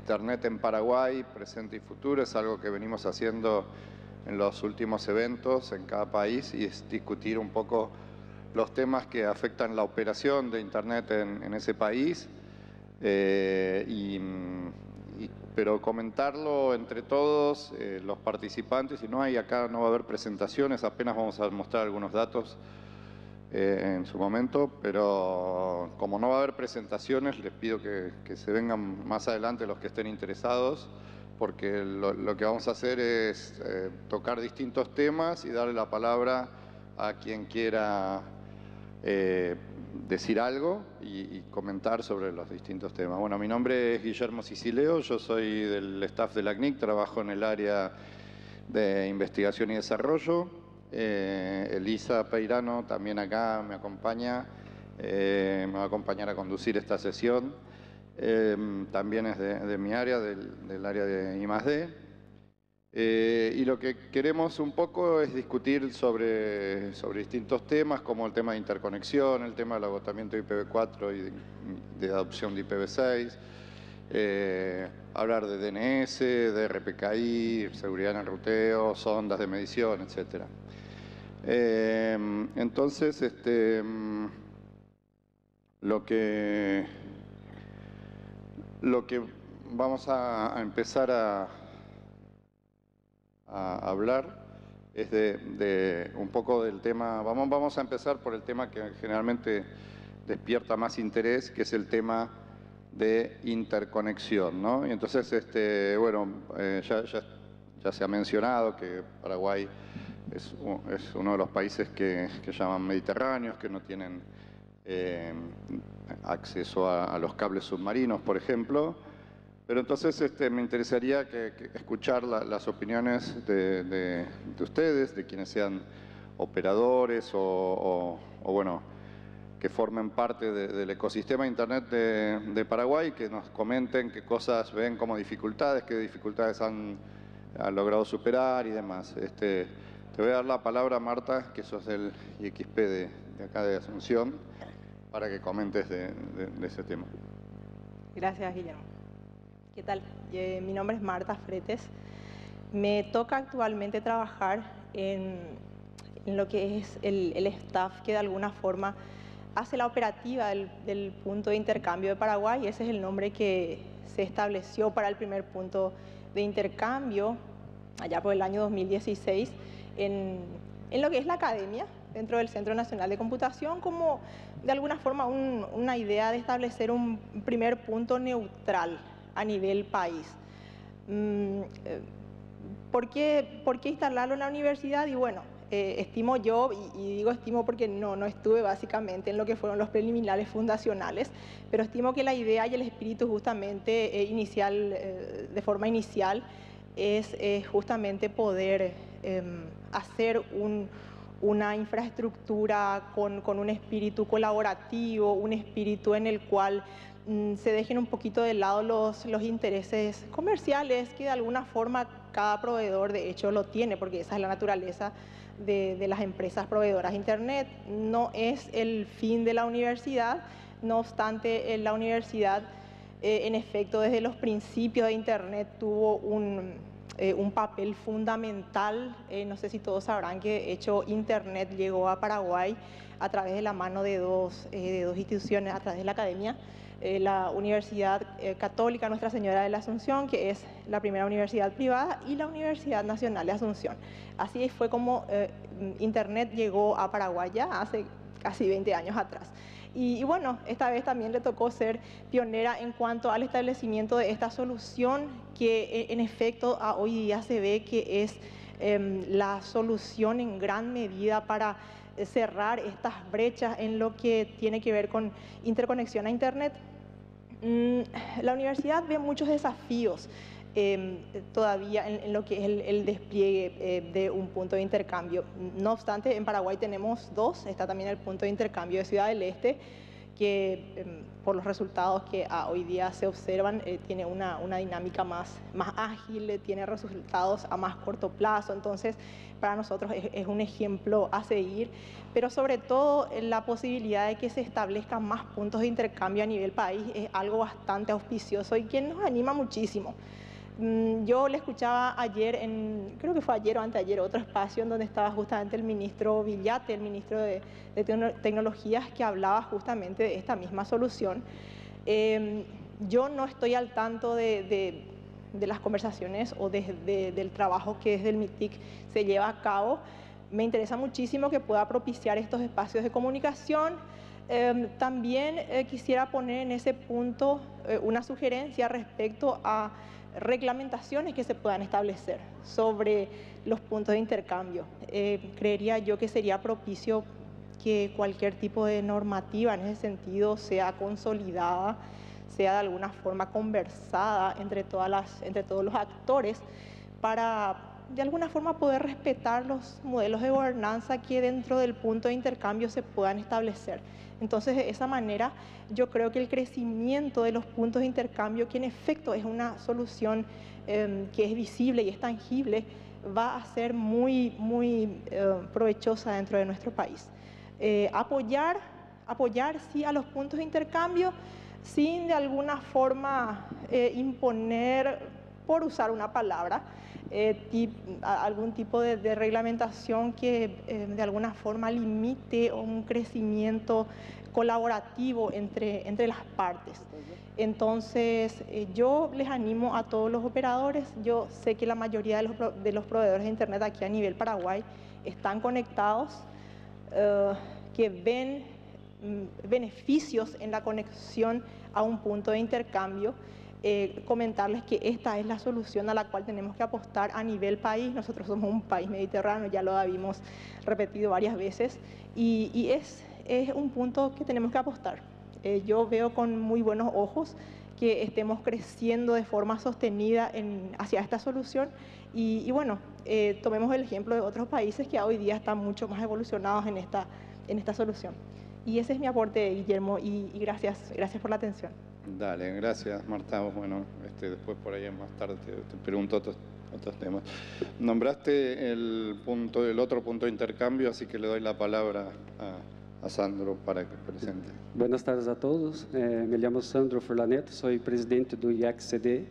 Internet en Paraguay, presente y futuro, es algo que venimos haciendo en los últimos eventos en cada país y es discutir un poco los temas que afectan la operación de Internet en ese país, pero comentarlo entre todos los participantes, y acá no va a haber presentaciones, apenas vamos a mostrar algunos datos en su momento, pero como no va a haber presentaciones, les pido que se vengan más adelante los que estén interesados, porque lo que vamos a hacer es tocar distintos temas y darle la palabra a quien quiera decir algo y comentar sobre los distintos temas. Bueno, mi nombre es Guillermo Sicileo, yo soy del staff de la CNIC, trabajo en el área de investigación y desarrollo. Elisa Peirano también acá me acompaña, me va a acompañar a conducir esta sesión. También es de mi área, del área de I+D. Y lo que queremos un poco es discutir sobre distintos temas, como el tema de interconexión, el tema del agotamiento de IPv4 y de adopción de IPv6, hablar de DNS, de RPKI, seguridad en el ruteo, sondas de medición, etc. Entonces, lo que vamos a empezar a hablar es de un poco del tema, vamos a empezar por el tema que generalmente despierta más interés, que es el tema de interconexión, ¿no? Y entonces, bueno, ya se ha mencionado que Paraguay es uno de los países que llaman mediterráneos, que no tienen acceso a los cables submarinos, por ejemplo. Pero entonces me interesaría escuchar las opiniones de ustedes, de quienes sean operadores o bueno, que formen parte del ecosistema de Internet de Paraguay, que nos comenten qué cosas ven como dificultades, qué dificultades han logrado superar y demás. Te voy a dar la palabra, Marta, que sos del IXP de acá de Asunción, para que comentes de ese tema. Gracias, Guillermo. ¿Qué tal? Mi nombre es Marta Fretes. Me toca actualmente trabajar en lo que es el staff que de alguna forma hace la operativa del punto de intercambio de Paraguay. Ese es el nombre que se estableció para el primer punto de intercambio allá por el año 2016 en lo que es la academia, dentro del Centro Nacional de Computación, como de alguna forma una idea de establecer un primer punto neutral a nivel país. ¿Por qué instalarlo en la universidad? Y bueno, estimo yo, y digo estimo porque no estuve básicamente en lo que fueron los preliminares fundacionales, pero estimo que la idea y el espíritu justamente inicial, de forma inicial, es justamente poder hacer una infraestructura con un espíritu colaborativo, un espíritu en el cual se dejen un poquito de lado los intereses comerciales, que de alguna forma cada proveedor de hecho lo tiene, porque esa es la naturaleza de las empresas proveedoras de Internet. No es el fin de la universidad, no obstante, la universidad en efecto desde los principios de Internet tuvo un papel fundamental. No sé si todos sabrán que de hecho Internet llegó a Paraguay a través de la mano de dos instituciones, a través de la academia. La Universidad Católica Nuestra Señora de la Asunción, que es la primera universidad privada, y la Universidad Nacional de Asunción. Así fue como Internet llegó a Paraguay ya hace casi 20 años atrás. Y bueno, esta vez también le tocó ser pionera en cuanto al establecimiento de esta solución que en efecto hoy día se ve que es la solución en gran medida para cerrar estas brechas en lo que tiene que ver con interconexión a Internet. La universidad ve muchos desafíos todavía en lo que es el despliegue de un punto de intercambio. No obstante, en Paraguay tenemos dos, está también el punto de intercambio de Ciudad del Este, que por los resultados que hoy día se observan, tiene una dinámica más ágil, tiene resultados a más corto plazo. Entonces, para nosotros es un ejemplo a seguir, pero sobre todo la posibilidad de que se establezcan más puntos de intercambio a nivel país es algo bastante auspicioso y que nos anima muchísimo. Yo le escuchaba ayer, creo que fue ayer o anteayer, otro espacio en donde estaba justamente el ministro Villate, el ministro de Tecnologías, que hablaba justamente de esta misma solución. Yo no estoy al tanto de las conversaciones o del trabajo que desde el MITIC se lleva a cabo. Me interesa muchísimo que pueda propiciar estos espacios de comunicación. También quisiera poner en ese punto una sugerencia respecto a reglamentaciones que se puedan establecer sobre los puntos de intercambio. Creería yo que sería propicio que cualquier tipo de normativa en ese sentido sea consolidada, sea de alguna forma conversada entre todos los actores para de alguna forma poder respetar los modelos de gobernanza que dentro del punto de intercambio se puedan establecer. Entonces, de esa manera, yo creo que el crecimiento de los puntos de intercambio, que en efecto es una solución que es visible y es tangible, va a ser muy provechosa dentro de nuestro país. Apoyar sí a los puntos de intercambio, sin de alguna forma imponer, por usar una palabra, algún tipo de reglamentación que de alguna forma limite un crecimiento colaborativo entre las partes. Entonces, yo les animo a todos los operadores. Yo sé que la mayoría de los proveedores de Internet aquí a nivel Paraguay están conectados, que ven beneficios en la conexión a un punto de intercambio. Comentarles que esta es la solución a la cual tenemos que apostar a nivel país. Nosotros somos un país mediterráneo, ya lo habíamos repetido varias veces, y es un punto que tenemos que apostar. Yo veo con muy buenos ojos que estemos creciendo de forma sostenida hacia esta solución y bueno, tomemos el ejemplo de otros países que hoy día están mucho más evolucionados en esta solución. Y ese es mi aporte, Guillermo, y gracias por la atención. Dale, gracias, Marta. Bueno, después por ahí más tarde te pregunto otros temas. Nombraste el otro punto de intercambio, así que le doy la palabra a Sandro para que presente. Buenas tardes a todos. Me llamo Sandro Furlanet, soy presidente do IEC-CD.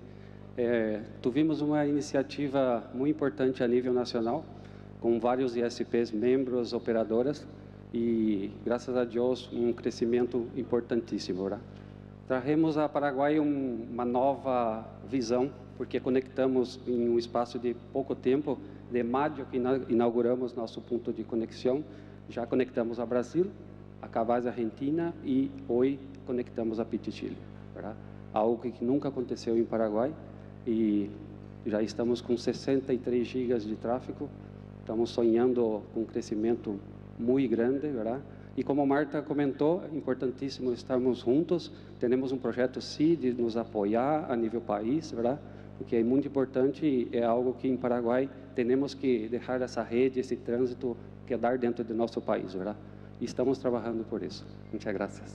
Tuvimos uma iniciativa muito importante a nível nacional, com vários ISPs, membros, operadoras, e graças a Deus um crescimento importantíssimo, ¿verdad? Traremos a Paraguai uma nova visão, porque conectamos em um espaço de pouco tempo, de maio que inauguramos nosso ponto de conexão, já conectamos a Brasil, a Cavaz Argentina e hoje conectamos a Pichichile, ¿verdad? Algo que nunca aconteceu em Paraguai e já estamos com 63 gigas de tráfego, estamos sonhando com um crescimento muito grande, ¿verdad? E como Marta comentou, é importantíssimo estarmos juntos. Temos um projeto, sim, de nos apoiar a nível país, ¿verdad? Porque é muito importante e é algo que em Paraguai temos que deixar essa rede, esse trânsito quedar dentro de nosso país, ¿verdad? E estamos trabalhando por isso. Muchas gracias.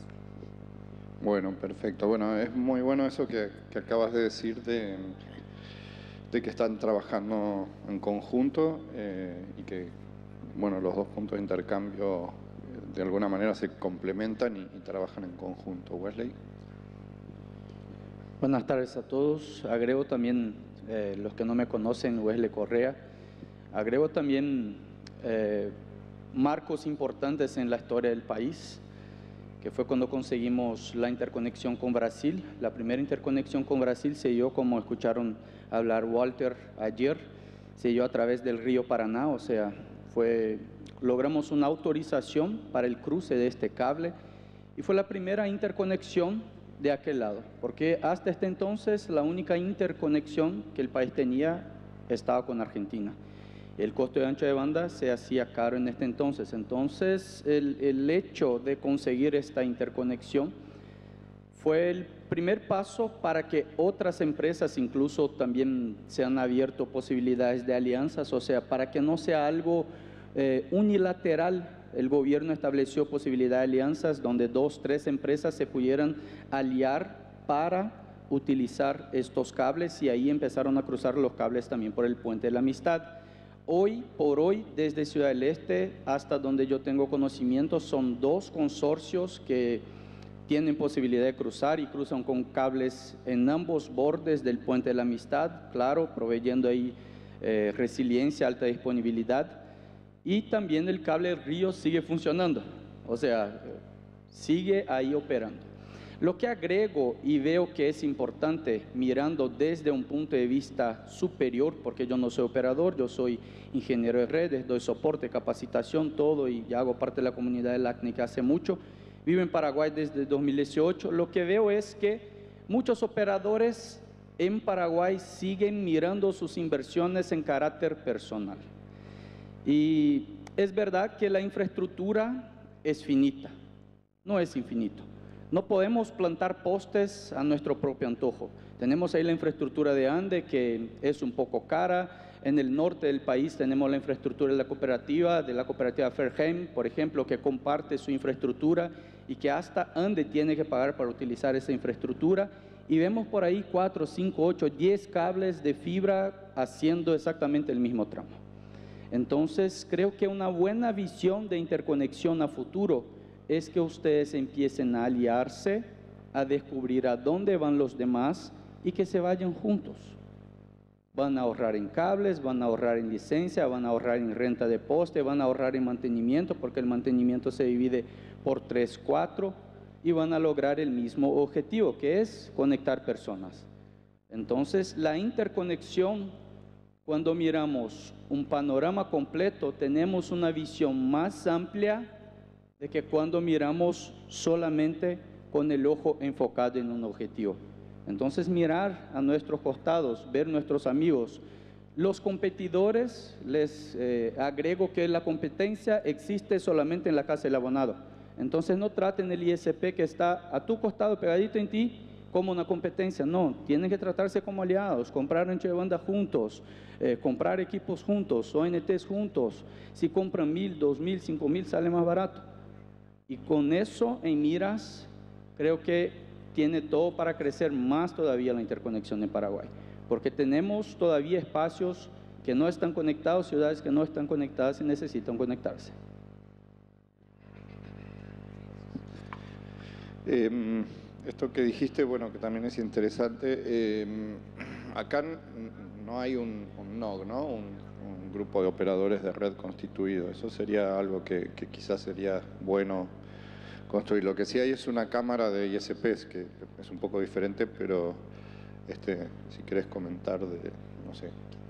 Bueno, perfecto. Bueno, es muy bueno eso que acabas de decir de que están trabajando en conjunto y que, bueno, los dos puntos de intercambio de alguna manera se complementan y trabajan en conjunto. Wesley. Buenas tardes a todos. Agrego también, los que no me conocen, Wesley Correa. Agrego también marcos importantes en la historia del país, que fue cuando conseguimos la interconexión con Brasil. La primera interconexión con Brasil se dio, como escucharon hablar Walter ayer, se dio a través del río Paraná, o sea, logramos una autorización para el cruce de este cable y fue la primera interconexión de aquel lado, porque hasta este entonces la única interconexión que el país tenía estaba con Argentina. El costo de ancho de banda se hacía caro en este entonces. Entonces, el hecho de conseguir esta interconexión fue el primer paso para que otras empresas incluso también se han abierto posibilidades de alianzas, o sea, para que no sea algo unilateral el gobierno estableció posibilidad de alianzas donde 2, 3 empresas se pudieran aliar para utilizar estos cables y ahí empezaron a cruzar los cables también por el Puente de la Amistad. Hoy por hoy, desde Ciudad del Este hasta donde yo tengo conocimiento, son 2 consorcios que tienen posibilidad de cruzar y cruzan con cables en ambos bordes del Puente de la Amistad, claro, proveyendo ahí resiliencia, alta disponibilidad. Y también el cable Río sigue funcionando, o sea, sigue ahí operando. Lo que agrego y veo que es importante, mirando desde un punto de vista superior, porque yo no soy operador, yo soy ingeniero de redes, doy soporte, capacitación, todo, y ya hago parte de la comunidad de LACNIC hace mucho. Vivo en Paraguay desde 2018. Lo que veo es que muchos operadores en Paraguay siguen mirando sus inversiones en carácter personal. Y es verdad que la infraestructura es finita, no es infinito. No podemos plantar postes a nuestro propio antojo. Tenemos ahí la infraestructura de Ande, que es un poco cara. En el norte del país tenemos la infraestructura de la cooperativa Fairheim, por ejemplo, que comparte su infraestructura y que hasta Ande tiene que pagar para utilizar esa infraestructura. Y vemos por ahí 4, 5, 8, 10 cables de fibra haciendo exactamente el mismo tramo. Entonces, creo que una buena visión de interconexión a futuro es que ustedes empiecen a aliarse, a descubrir a dónde van los demás y que se vayan juntos. Van a ahorrar en cables, van a ahorrar en licencia, van a ahorrar en renta de poste, van a ahorrar en mantenimiento, porque el mantenimiento se divide por 3, 4, y van a lograr el mismo objetivo, que es conectar personas. Entonces, la interconexión, cuando miramos un panorama completo, tenemos una visión más amplia de que cuando miramos solamente con el ojo enfocado en un objetivo. Entonces, mirar a nuestros costados, ver nuestros amigos, los competidores, les agrego que la competencia existe solamente en la casa del abonado. Entonces, no traten el ISP que está a tu costado, pegadito en ti, como una competencia. No, tienen que tratarse como aliados, comprar ancho de banda juntos, comprar equipos juntos, ONTs juntos. Si compran 1,000, 2,000, 5,000, sale más barato. Y con eso en miras, creo que tiene todo para crecer más todavía la interconexión en Paraguay, porque tenemos todavía espacios que no están conectados, ciudades que no están conectadas y necesitan conectarse. Esto que dijiste, bueno, que también es interesante, acá no hay un NOG, ¿no? Un grupo de operadores de red constituido. Eso sería algo que quizás sería bueno construir. Lo que sí hay es una cámara de ISPs, que es un poco diferente, pero si querés comentar de, no sé.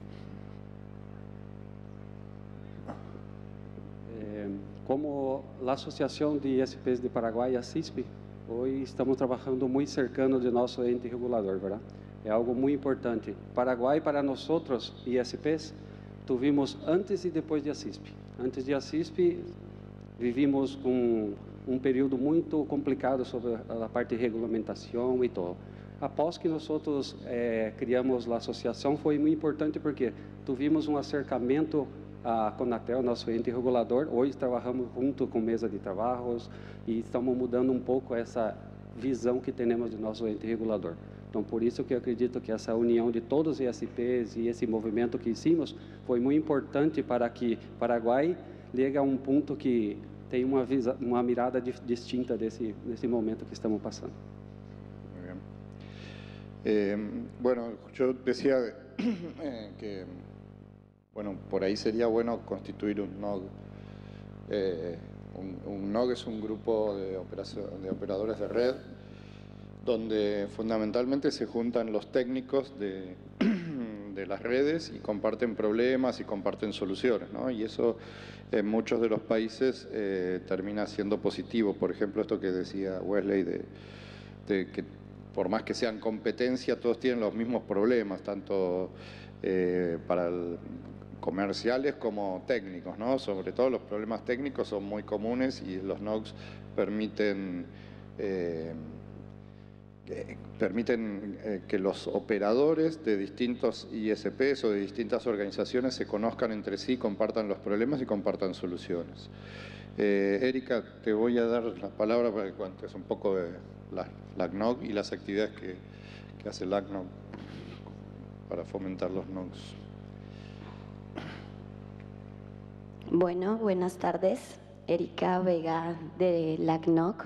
Como a Associação de ISPs de Paraguai, a CISP, hoje estamos trabalhando muito cercano de nosso ente regulador, ¿verdad? É algo muito importante. Paraguai, para nós, ISPs, tuvimos antes e depois de a CISP. Antes de a CISP, vivimos com um período muito complicado sobre a parte de regulamentação e tudo. Após que nós criamos a associação, foi muito importante porque tivemos um acercamento a Conatel, nosso ente regulador. Hoje trabalhamos junto com mesa de trabalhos e estamos mudando um pouco essa visão que temos do nosso ente regulador. Então, por isso que eu acredito que essa união de todos os ISPs e esse movimento que hicimos foi muito importante para que Paraguai chegue a um ponto que tem uma mirada distinta desse momento que estamos passando. Muy bien. Bueno, yo decía que bueno, por ahí sería bueno constituir un NOG. Un NOG es un grupo de operadores de red donde fundamentalmente se juntan los técnicos de las redes y comparten problemas y comparten soluciones, ¿no? Y eso en muchos de los países termina siendo positivo. Por ejemplo, esto que decía Wesley de que por más que sean competencia, todos tienen los mismos problemas, tanto para comerciales como técnicos, ¿no? Sobre todo los problemas técnicos son muy comunes y los NOGs permiten permiten que los operadores de distintos ISPs o de distintas organizaciones se conozcan entre sí, compartan los problemas y compartan soluciones. Erika, te voy a dar la palabra para que cuentes un poco de la CNOC y las actividades que hace la CNOC para fomentar los NOCs. Bueno, buenas tardes. Erika Vega de la CNOC.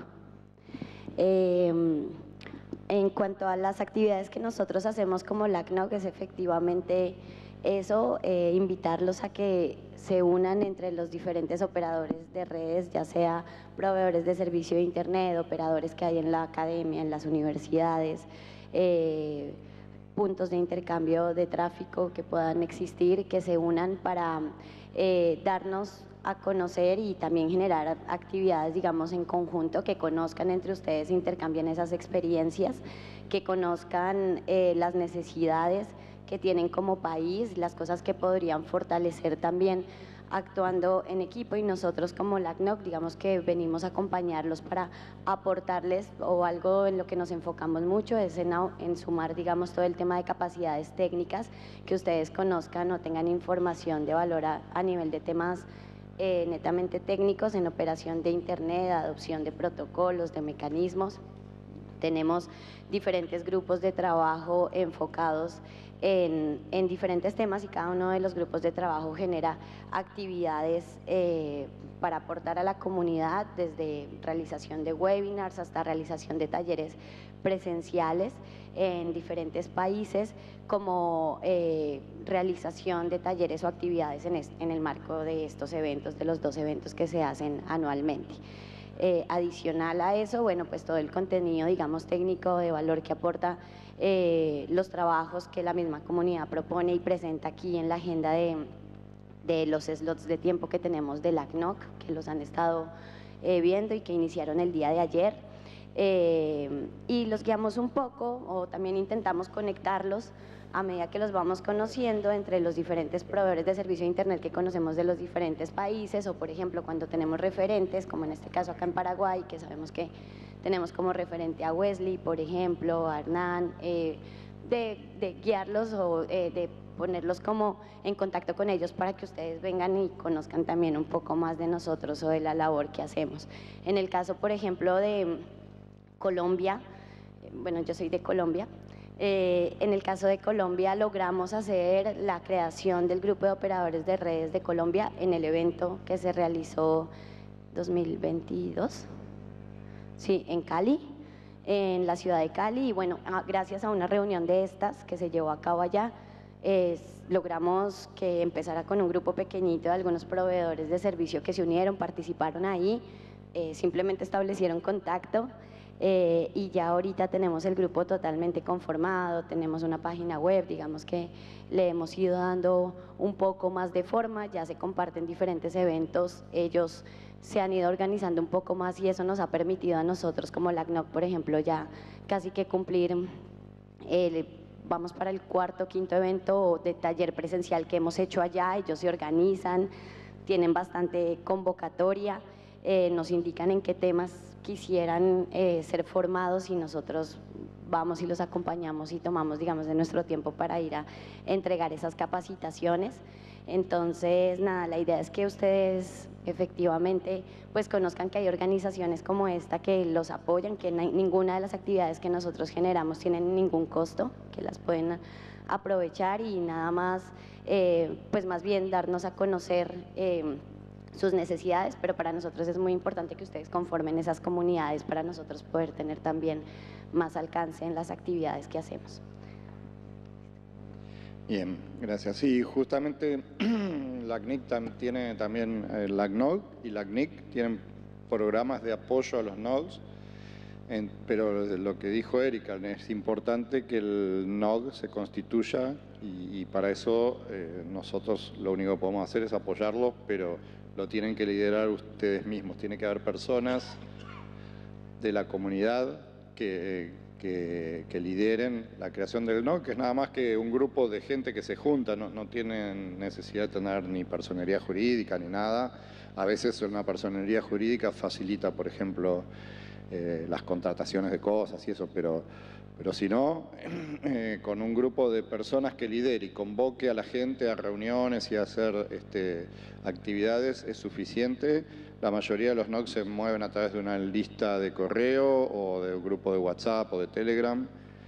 En cuanto a las actividades que nosotros hacemos como la CNOC, es efectivamente eso, invitarlos a que se unan entre los diferentes operadores de redes, ya sea proveedores de servicio de Internet, operadores que hay en la academia, en las universidades, puntos de intercambio de tráfico que puedan existir, que se unan para darnos a conocer y también generar actividades, digamos, en conjunto, que conozcan entre ustedes, intercambien esas experiencias, que conozcan las necesidades que tienen como país, las cosas que podrían fortalecer también actuando en equipo, y nosotros como la CNOC, digamos que venimos a acompañarlos para aportarles, o algo en lo que nos enfocamos mucho es en sumar, digamos, todo el tema de capacidades técnicas, que ustedes conozcan o tengan información de valor a nivel de temas netamente técnicos en operación de Internet, adopción de protocolos, de mecanismos. Tenemos diferentes grupos de trabajo enfocados en diferentes temas, y cada uno de los grupos de trabajo genera actividades para aportar a la comunidad, desde realización de webinars hasta realización de talleres presenciales en diferentes países, como realización de talleres o actividades en el marco de estos eventos, de los 2 eventos que se hacen anualmente. Adicional a eso, bueno, pues todo el contenido, digamos, técnico de valor que aporta los trabajos que la misma comunidad propone y presenta aquí en la agenda de los slots de tiempo que tenemos de la CNOC, que los han estado viendo y que iniciaron el día de ayer. Y los guiamos un poco, o también intentamos conectarlos a medida que los vamos conociendo entre los diferentes proveedores de servicio de Internet que conocemos de los diferentes países, o por ejemplo cuando tenemos referentes, como en este caso acá en Paraguay, que sabemos que tenemos como referente a Wesley, por ejemplo, a Hernán, de guiarlos o de ponerlos como en contacto con ellos para que ustedes vengan y conozcan también un poco más de nosotros o de la labor que hacemos. En el caso, por ejemplo, de Colombia, bueno, yo soy de Colombia. En el caso de Colombia logramos hacer la creación del grupo de operadores de redes de Colombia en el evento que se realizó 2022, sí, en Cali, en la ciudad de Cali, y bueno, gracias a una reunión de estas que se llevó a cabo allá, logramos que empezara con un grupo pequeñito de algunos proveedores de servicio que se unieron, participaron ahí, simplemente establecieron contacto. Y ya ahorita tenemos el grupo totalmente conformado, tenemos una página web, digamos que le hemos ido dando un poco más de forma, ya se comparten diferentes eventos, ellos se han ido organizando un poco más, y eso nos ha permitido a nosotros como la CNOC, por ejemplo, ya casi que cumplir, vamos para el 4º o 5º evento de taller presencial que hemos hecho allá. Ellos se organizan, tienen bastante convocatoria, nos indican en qué temas quisieran ser formados, y nosotros vamos y los acompañamos y tomamos, digamos, de nuestro tiempo para ir a entregar esas capacitaciones. Entonces, nada, la idea es que ustedes efectivamente pues conozcan que hay organizaciones como esta que los apoyan, que ninguna de las actividades que nosotros generamos tienen ningún costo, que las pueden aprovechar, y nada más, pues más bien darnos a conocer sus necesidades, pero para nosotros es muy importante que ustedes conformen esas comunidades para nosotros poder tener también más alcance en las actividades que hacemos. Bien, gracias. Sí, justamente la CNIC tiene también, la CNOC y la CNIC tienen programas de apoyo a los NOCs, pero lo que dijo Erika, es importante que el NOC se constituya, y para eso nosotros lo único que podemos hacer es apoyarlo, pero lo tienen que liderar ustedes mismos. Tiene que haber personas de la comunidad que lideren la creación del NOC, que es nada más que un grupo de gente que se junta, no tienen necesidad de tener ni personería jurídica ni nada. A veces una personería jurídica facilita, por ejemplo, las contrataciones de cosas y eso, pero si no, con un grupo de personas que lidere y convoque a la gente a reuniones y a hacer actividades es suficiente. La mayoría de los NOC se mueven a través de una lista de correo o de un grupo de WhatsApp o de Telegram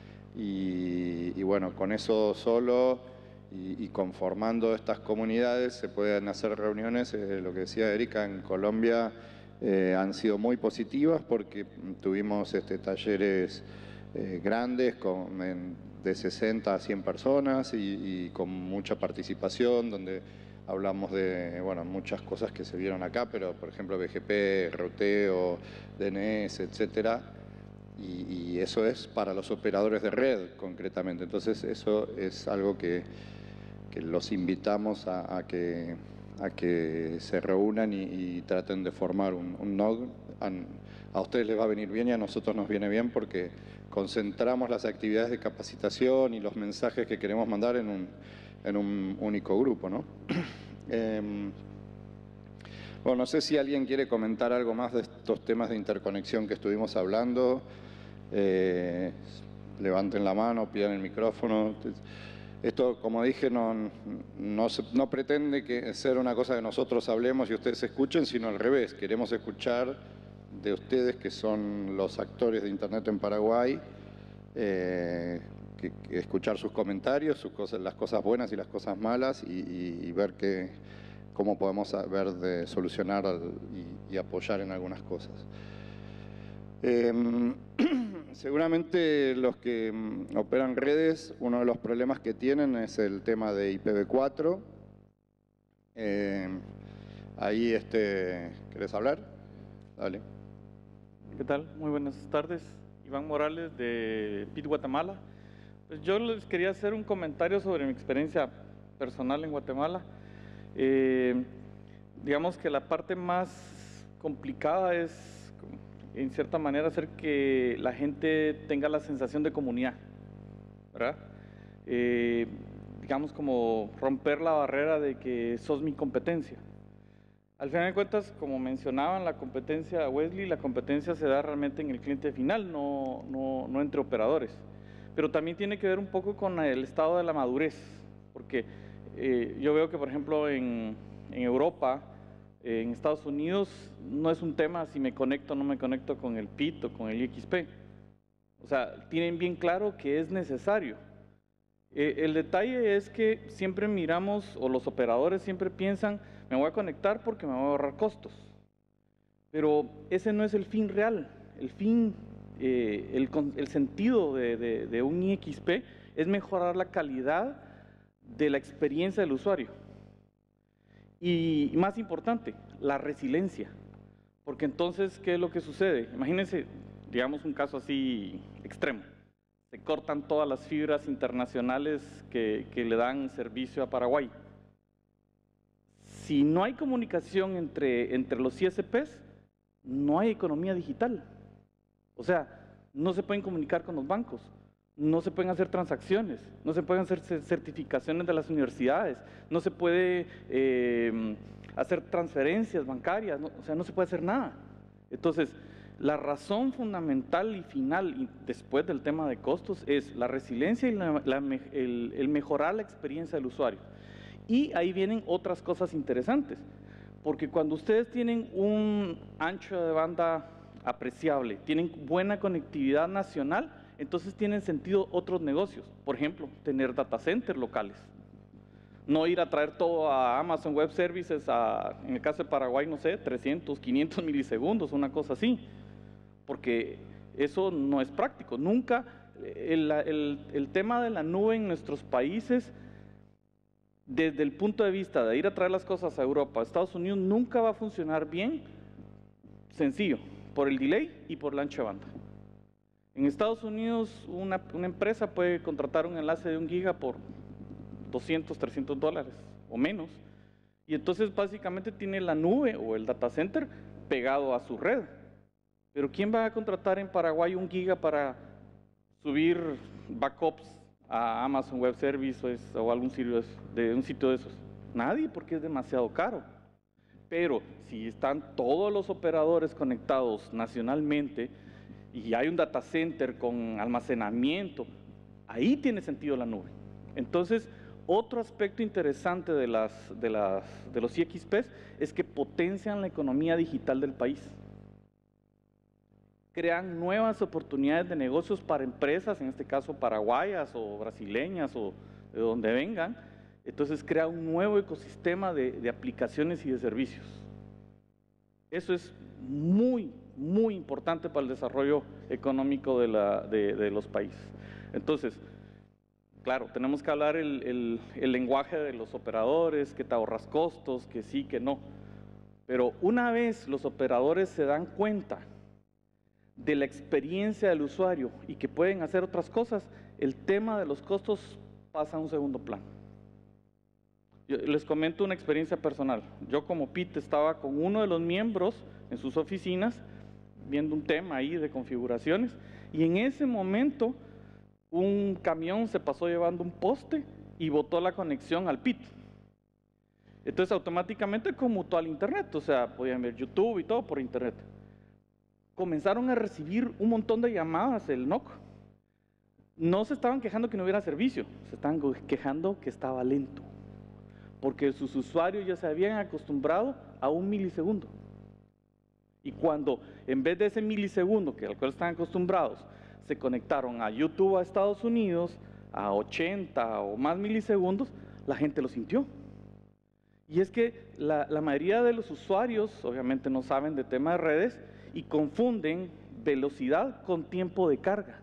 y bueno, con eso solo y conformando estas comunidades se pueden hacer reuniones. Lo que decía Erika, en Colombia han sido muy positivas porque tuvimos talleres grandes de 60 a 100 personas y con mucha participación, donde hablamos de muchas cosas que se vieron acá, pero por ejemplo BGP, ruteo, DNS, etcétera, y eso es para los operadores de red concretamente. Entonces eso es algo que los invitamos a que se reúnan y traten de formar un NOC. A ustedes les va a venir bien y a nosotros nos viene bien porque concentramos las actividades de capacitación y los mensajes que queremos mandar en un único grupo, ¿no? Bueno, no sé si alguien quiere comentar algo más de estos temas de interconexión que estuvimos hablando. Levanten la mano, pidan el micrófono. Esto, como dije, no pretende ser una cosa que nosotros hablemos y ustedes escuchen, sino al revés. Queremos escuchar de ustedes, que son los actores de Internet en Paraguay, escuchar sus comentarios, las cosas buenas y las cosas malas y ver cómo podemos ver de solucionar y apoyar en algunas cosas. Seguramente los que operan redes, uno de los problemas que tienen es el tema de IPv4. Ahí, ¿querés hablar? Dale. ¿Qué tal? Muy buenas tardes. Iván Morales de PIT Guatemala. Pues yo les quería hacer un comentario sobre mi experiencia personal en Guatemala. Digamos que la parte más complicada es, en cierta manera, hacer que la gente tenga la sensación de comunidad, ¿verdad? Digamos, como romper la barrera de que sos mi competencia. Al final de cuentas, como mencionaban, la competencia, Wesley, la competencia se da realmente en el cliente final, no entre operadores. Pero también tiene que ver un poco con el estado de la madurez, porque yo veo que, por ejemplo, en Europa, en Estados Unidos, no es un tema si me conecto o no me conecto con el PIT o con el IXP. O sea, tienen bien claro que es necesario. El detalle es que siempre miramos, o los operadores siempre piensan, me voy a conectar porque me voy a ahorrar costos. Pero ese no es el fin real. El fin, el sentido de un IXP es mejorar la calidad de la experiencia del usuario. Y más importante, la resiliencia. Porque entonces, ¿qué es lo que sucede? Imagínense, digamos, un caso así extremo. Se cortan todas las fibras internacionales que le dan servicio a Paraguay. Si no hay comunicación entre los ISPs, no hay economía digital. O sea, no se pueden comunicar con los bancos, no se pueden hacer transacciones, no se pueden hacer certificaciones de las universidades, no se puede hacer transferencias bancarias, o sea, no se puede hacer nada. Entonces, la razón fundamental y final, y después del tema de costos, es la resiliencia y el mejorar la experiencia del usuario. Y ahí vienen otras cosas interesantes, porque cuando ustedes tienen un ancho de banda apreciable, tienen buena conectividad nacional, entonces tienen sentido otros negocios. Por ejemplo, tener data centers locales. No ir a traer todo a Amazon Web Services, en el caso de Paraguay, no sé, 300, 500 milisegundos, una cosa así. Porque eso no es práctico. Nunca, el tema de la nube en nuestros países, desde el punto de vista de ir a traer las cosas a Europa, a Estados Unidos, nunca va a funcionar bien, sencillo, por el delay y por la ancha banda. En Estados Unidos, una empresa puede contratar un enlace de 1 giga por $200, $300 o menos, y entonces básicamente tiene la nube o el data center pegado a su red. Pero ¿quién va a contratar en Paraguay 1 giga para subir backups a Amazon Web Services o algún sitio de esos? Nadie, porque es demasiado caro. Pero si están todos los operadores conectados nacionalmente, y hay un data center con almacenamiento, ahí tiene sentido la nube. Entonces, otro aspecto interesante de los IXPs es que potencian la economía digital del país. Crean nuevas oportunidades de negocios para empresas, en este caso paraguayas o brasileñas o de donde vengan. Entonces crea un nuevo ecosistema de aplicaciones y de servicios. Eso es muy, muy importante para el desarrollo económico de los países. Entonces, claro, tenemos que hablar el lenguaje de los operadores, que te ahorras costos, que sí, que no. Pero una vez los operadores se dan cuenta de la experiencia del usuario y que pueden hacer otras cosas, el tema de los costos pasa a un segundo plano. Yo les comento una experiencia personal. Yo como PIT estaba con uno de los miembros en sus oficinas viendo un tema ahí de configuraciones y en ese momento un camión se pasó llevando un poste y botó la conexión al PIT. Entonces automáticamente conmutó al internet, o sea, podían ver YouTube y todo por internet. Comenzaron a recibir un montón de llamadas el NOC. No se estaban quejando que no hubiera servicio, se estaban quejando que estaba lento, porque sus usuarios ya se habían acostumbrado a 1 milisegundo. Y cuando en vez de ese milisegundo al cual están acostumbrados, se conectaron a YouTube a Estados Unidos a 80 o más milisegundos, la gente lo sintió. Y es que la mayoría de los usuarios obviamente no saben de tema de redes y confunden velocidad con tiempo de carga.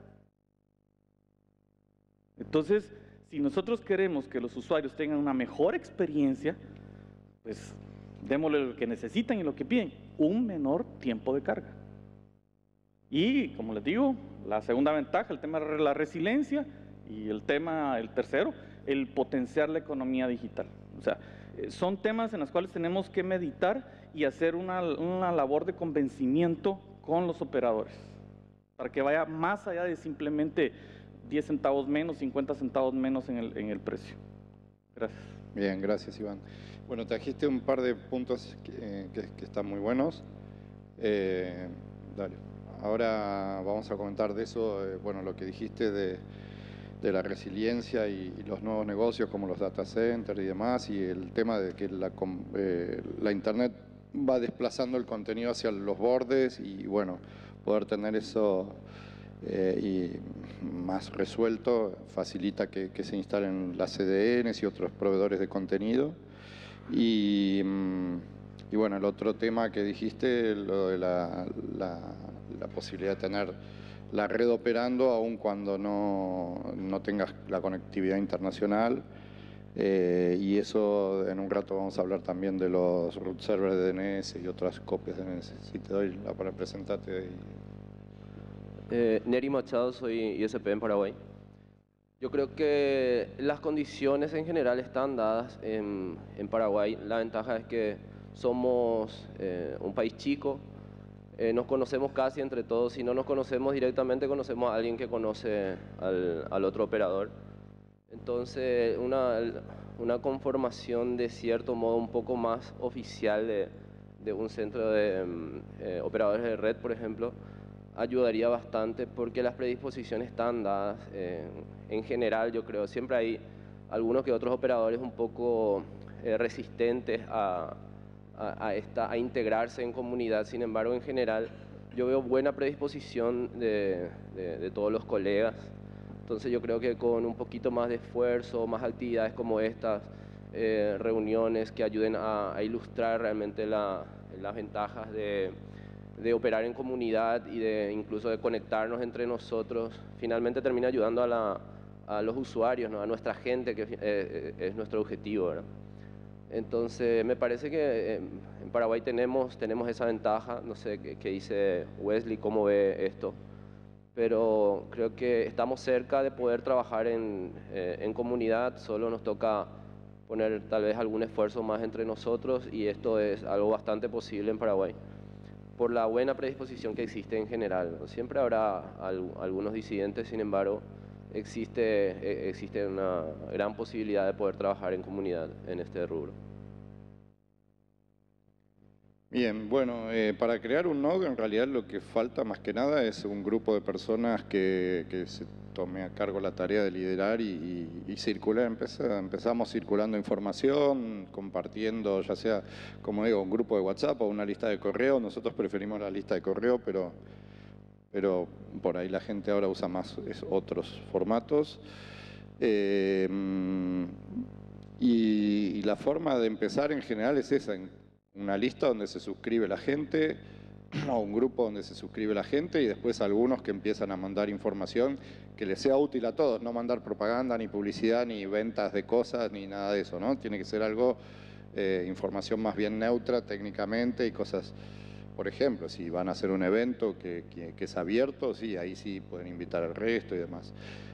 Entonces, si nosotros queremos que los usuarios tengan una mejor experiencia, pues démosle lo que necesitan y lo que piden, un menor tiempo de carga. Y, como les digo, la segunda ventaja, el tema de la resiliencia, y el tercero, el potenciar la economía digital. O sea, son temas en los cuales tenemos que meditar y hacer una labor de convencimiento con los operadores, para que vaya más allá de simplemente 10 centavos menos, 50 centavos menos en el precio. Gracias. Bien, gracias Iván. Bueno, trajiste un par de puntos que están muy buenos. Dale. Ahora vamos a comentar de eso, bueno, lo que dijiste de la resiliencia y los nuevos negocios como los data centers y demás, y el tema de que la Internet va desplazando el contenido hacia los bordes y bueno, poder tener eso y más resuelto facilita que se instalen las CDNs y otros proveedores de contenido. Y bueno, el otro tema que dijiste, lo de la posibilidad de tener la red operando aun cuando no tengas la conectividad internacional. Y eso en un rato vamos a hablar también de los root servers de DNS y otras copias de DNS. Si te doy la para presentarte. Neri Machado, soy ISP en Paraguay. Yo creo que las condiciones en general están dadas en Paraguay. La ventaja es que somos un país chico, nos conocemos casi entre todos. Si no nos conocemos directamente, conocemos a alguien que conoce al otro operador. Entonces, una conformación de cierto modo un poco más oficial de un centro de operadores de red, por ejemplo, ayudaría bastante porque las predisposiciones están dadas. En general, yo creo, siempre hay algunos que otros operadores un poco resistentes a integrarse en comunidad. Sin embargo, en general, yo veo buena predisposición de todos los colegas. Entonces yo creo que con un poquito más de esfuerzo, más actividades como estas, reuniones que ayuden a ilustrar realmente las ventajas de operar en comunidad y incluso de conectarnos entre nosotros, finalmente termina ayudando a los usuarios, ¿no? A nuestra gente, que es nuestro objetivo, ¿verdad? Entonces me parece que en Paraguay tenemos esa ventaja. No sé qué dice Wesley, cómo ve esto, pero creo que estamos cerca de poder trabajar en comunidad. Solo nos toca poner tal vez algún esfuerzo más entre nosotros y esto es algo bastante posible en Paraguay por la buena predisposición que existe en general. Siempre habrá algunos disidentes, sin embargo, existe una gran posibilidad de poder trabajar en comunidad en este rubro. Bien, bueno, para crear un nodo en realidad lo que falta más que nada es un grupo de personas que se tome a cargo la tarea de liderar y circular. Empezamos circulando información, compartiendo, ya sea, como digo, un grupo de WhatsApp o una lista de correo. Nosotros preferimos la lista de correo, pero por ahí la gente ahora usa más otros formatos. Y la forma de empezar en general es esa, una lista donde se suscribe la gente, o un grupo donde se suscribe la gente, y después algunos que empiezan a mandar información que les sea útil a todos, no mandar propaganda, ni publicidad, ni ventas de cosas, ni nada de eso, ¿no? Tiene que ser algo, información más bien neutra técnicamente y cosas. Por ejemplo, si van a hacer un evento que es abierto, sí, ahí sí pueden invitar al resto y demás.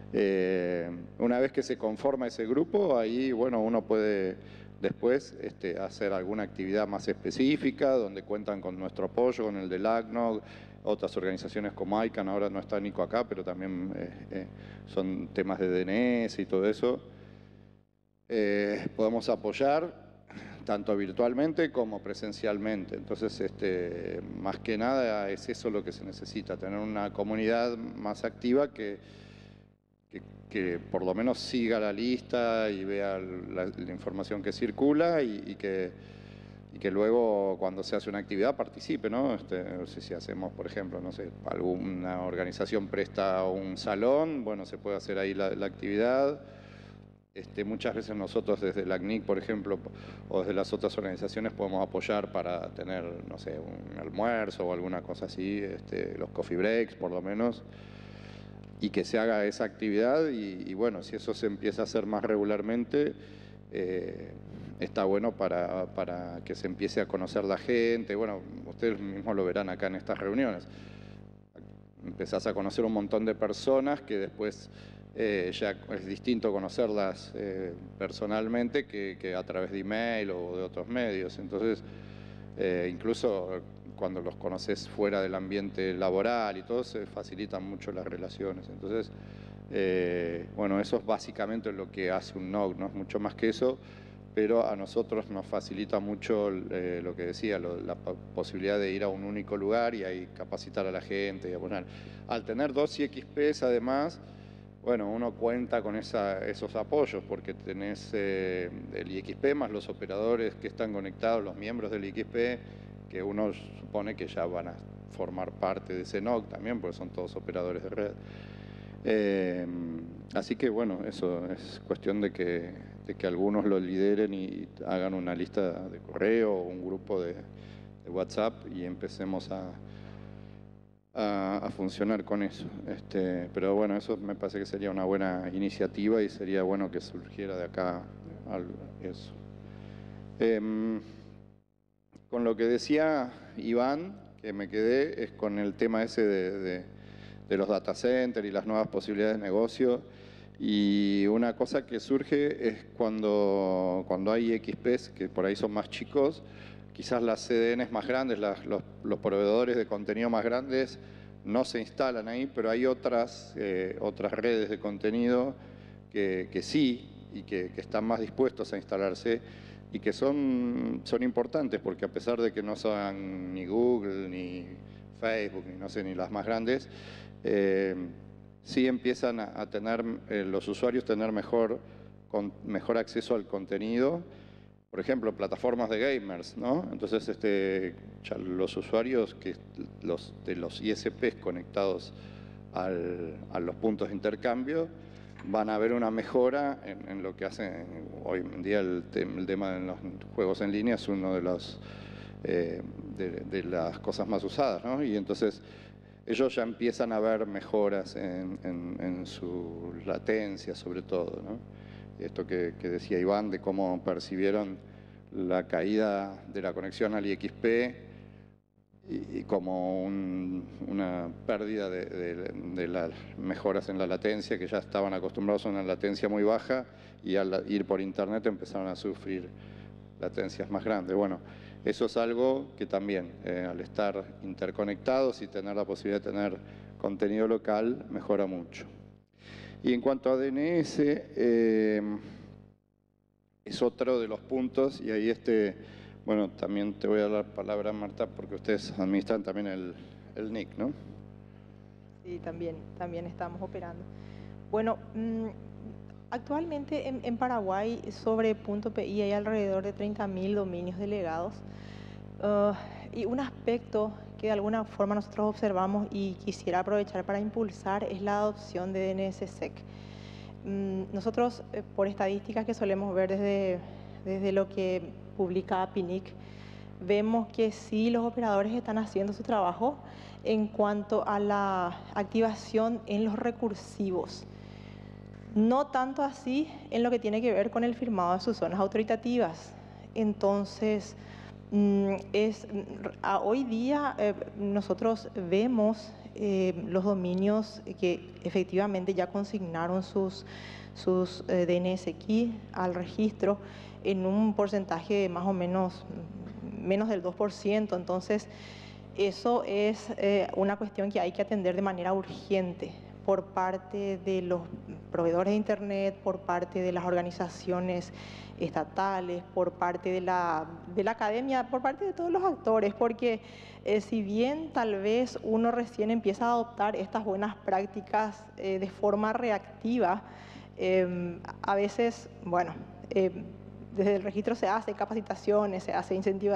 Una vez que se conforma ese grupo, ahí, bueno, uno puede después hacer alguna actividad más específica, donde cuentan con nuestro apoyo, con el del ACNOG, otras organizaciones como ICANN, ahora no está Nico acá, pero también son temas de DNS y todo eso. Podemos apoyar tanto virtualmente como presencialmente. Entonces, más que nada es eso lo que se necesita, tener una comunidad más activa que por lo menos siga la lista y vea la información que circula y que luego cuando se hace una actividad participe, ¿no? No sé si hacemos, por ejemplo, no sé, alguna organización presta un salón, bueno, se puede hacer ahí la actividad. Muchas veces nosotros desde la CNIC, por ejemplo, o desde las otras organizaciones podemos apoyar para tener, no sé, un almuerzo o alguna cosa así, los coffee breaks por lo menos, y que se haga esa actividad y bueno, si eso se empieza a hacer más regularmente, está bueno para que se empiece a conocer la gente. Bueno, ustedes mismos lo verán acá en estas reuniones. Empezás a conocer un montón de personas que después ya es distinto conocerlas personalmente que a través de email o de otros medios. Entonces, incluso cuando los conoces fuera del ambiente laboral y todo, se facilitan mucho las relaciones. Entonces, bueno, eso es básicamente lo que hace un NOC, no es mucho más que eso, pero a nosotros nos facilita mucho lo que decía, la posibilidad de ir a un único lugar y ahí capacitar a la gente. Al tener 2 IXPs además, bueno, uno cuenta con esos apoyos porque tenés el IXP más los operadores que están conectados, los miembros del IXP, que uno supone que ya van a formar parte de ese NOC también, porque son todos operadores de red. Así que bueno, eso es cuestión de que algunos lo lideren y hagan una lista de correo o un grupo de WhatsApp y empecemos a funcionar con eso. Pero bueno, eso me parece que sería una buena iniciativa y sería bueno que surgiera de acá eso. Con lo que decía Iván, que me quedé, es con el tema ese de los data centers y las nuevas posibilidades de negocio. Y una cosa que surge es cuando hay XPs, que por ahí son más chicos, quizás las CDNs más grandes, los proveedores de contenido más grandes no se instalan ahí, pero hay otras redes de contenido que sí y que están más dispuestos a instalarse y que son importantes porque a pesar de que no son ni Google, ni Facebook, ni no sé, ni las más grandes, sí empiezan a tener los usuarios tener mejor acceso al contenido. Por ejemplo, plataformas de gamers, ¿no? Entonces, ya los usuarios de los ISPs conectados a los puntos de intercambio van a ver una mejora en lo que hacen hoy en día. El tema de los juegos en línea es uno de las cosas más usadas, ¿no? Y entonces ellos ya empiezan a ver mejoras en su latencia, sobre todo, ¿no? Esto que decía Iván, de cómo percibieron la caída de la conexión al IXP y como una pérdida de las mejoras en la latencia, que ya estaban acostumbrados a una latencia muy baja y al ir por internet empezaron a sufrir latencias más grandes. Bueno, eso es algo que también, al estar interconectados y tener la posibilidad de tener contenido local, mejora mucho. Y en cuanto a DNS, es otro de los puntos, y ahí Bueno, también te voy a dar la palabra, Marta, porque ustedes administran también el NIC, ¿no? Sí, también estamos operando. Bueno, actualmente en Paraguay sobre .pi hay alrededor de 30.000 dominios delegados. Y un aspecto que de alguna forma nosotros observamos y quisiera aprovechar para impulsar es la adopción de DNSSEC. Nosotros, por estadísticas que solemos ver desde lo que publica PINIC, vemos que sí los operadores están haciendo su trabajo en cuanto a la activación en los recursivos. No tanto así en lo que tiene que ver con el firmado de sus zonas autoritativas. Entonces, hoy día nosotros vemos los dominios que efectivamente ya consignaron sus DNS key al registro en un porcentaje de más o menos del 2%. Entonces, eso es una cuestión que hay que atender de manera urgente por parte de los proveedores de Internet, por parte de las organizaciones estatales, por parte de la academia, por parte de todos los actores, porque si bien tal vez uno recién empieza a adoptar estas buenas prácticas de forma reactiva, a veces, bueno, desde el registro se hace capacitaciones, se